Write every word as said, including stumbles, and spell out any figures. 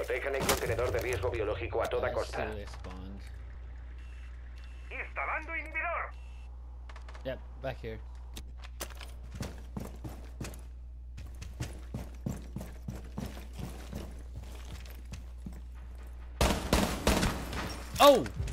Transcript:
Protejan el contenedor de riesgo biológico a toda costa. Instalando inhibidor. Yep, back here. Oh!